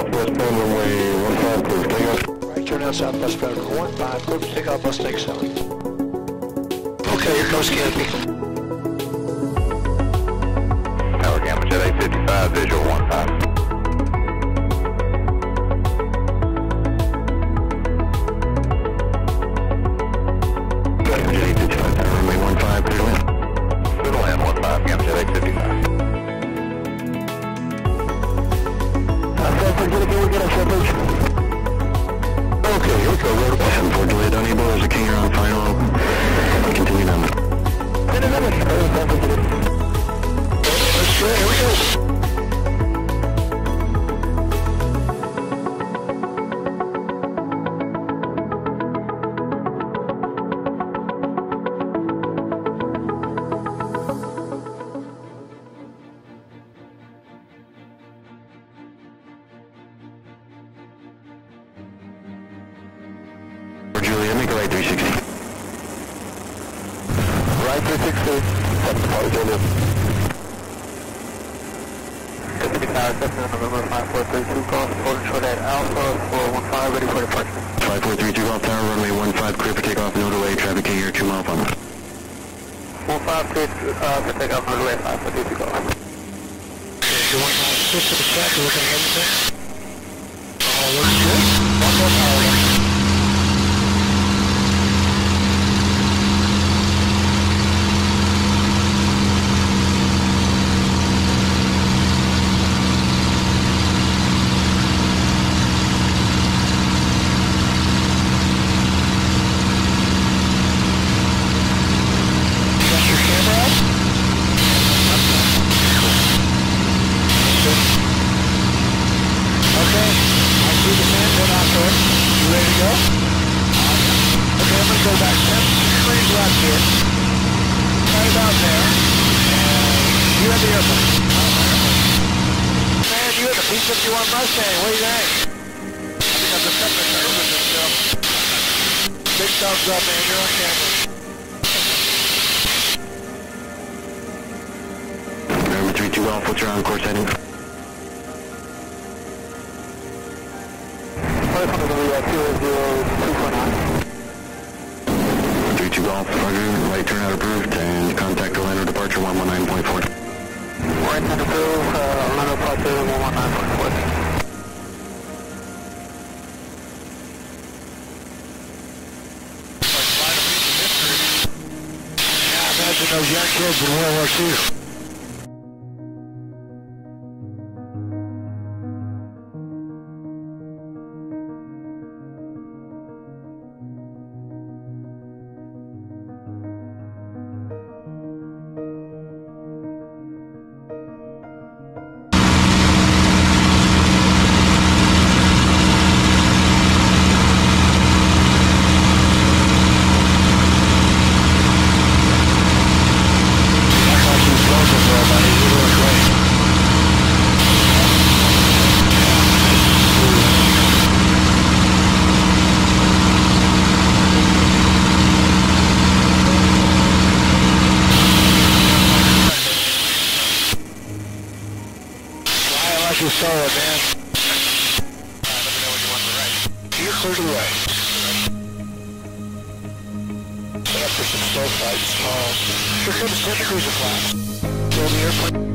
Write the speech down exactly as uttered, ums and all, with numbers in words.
southwest bound runway one five, clear for takeoff. Right turn out southwest bound one five, clear for takeoff, Mustang seven. Okay, here comes Canopy. Tower Gamma Jet eight fifty-five, visual one five. Gamma Jet eight fifty-five, tower runway one five, clear to land. Clear to land one five, Gamma Jet eight fifty-five. Okay, here we go, road seven four delayed unable, there's a king here on final. Continue down. Let's go, here we go. Julia, make a right three sixty. Right three sixty, seven four, Julia. Pacific Tower, Cessna, November five four three two, cross, holding short at Alpha four one five, ready for departure. five four three two, off tower, runway one five, clear for takeoff, no delay, traffic king here, two mile final. one five, clear uh, for takeoff, no delay, five four three two, go. Okay, you want to switch to the track, you're looking at everything? All looks good. One more power down. Go back ten degrees left here, right about there, and you have the airplane. Man, you have the P fifty-one Mustang, what do you think? I think I'm just having a nervous myself. Big thumbs up, man, you're on camera. November three two Alpha, what's your on course heading? five hundred zero zero two four nine. three two Golf, roger, right turnout approved, and contact Orlando departure one one nine point four. Right turn approved, uh, Orlando departure one one nine point four. Like find a piece of history. Yeah, I imagine those young kids in World War Two. You saw it, man. Alright, let me know when you want the right. You're clear to the right. Set up for some slow fights. Um, here comes ten degrees of flaps. Go the airplane.